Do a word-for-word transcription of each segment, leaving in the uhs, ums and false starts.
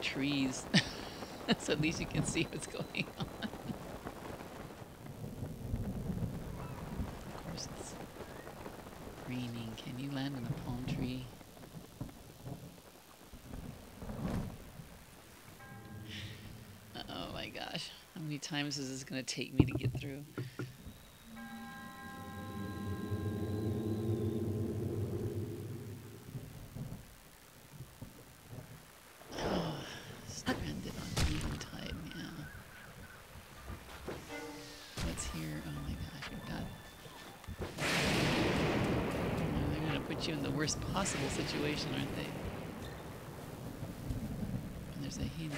trees. So at least you can see what's going on. Of course it's raining. Can you land on a palm tree? Oh my gosh. How many times is this going to take me to get through? Oh, stranded on Eventide, yeah. What's here? Oh my gosh, we've got... Oh, they're going to put you in the worst possible situation, aren't they? And there's a hindrance.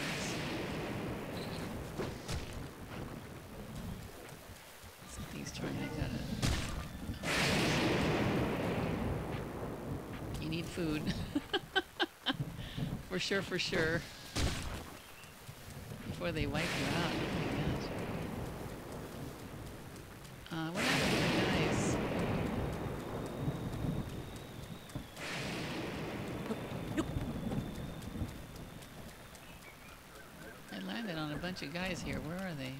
Something's trying to gotta... You need food. For sure, for sure. Before they wipe you out. Oh my gosh. Uh, what happened to the guys? I landed on a bunch of guys here. Where are they?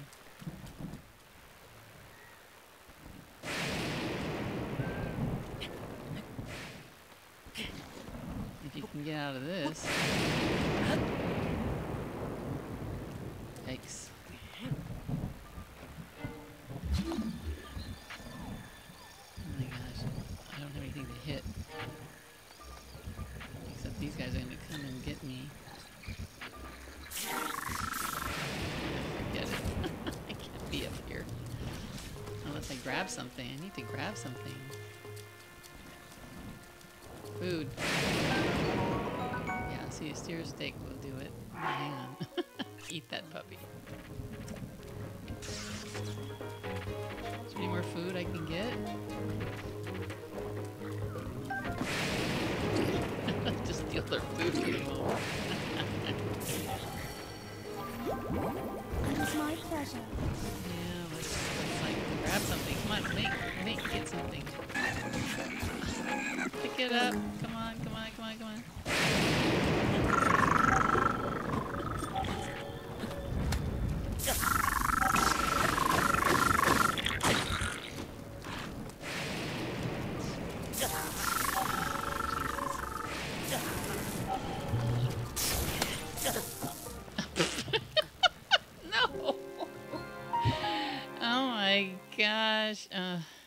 If you can get out of this. Yikes. Oh my gosh. I don't have anything to hit. Except these guys are going to come and get me. Forget it. I can't be up here. Unless I grab something. I need to grab something. Food. Yeah, see, a steer steak will do it. Oh, hang on. Eat that puppy. Is there any more food I can get? Just steal their food for the moment. It's my pleasure. Yeah, let's, let's like grab something. Come on, make, make, get something. Pick it up. Come on, come on, come on, come on. No! Oh my gosh. Uh.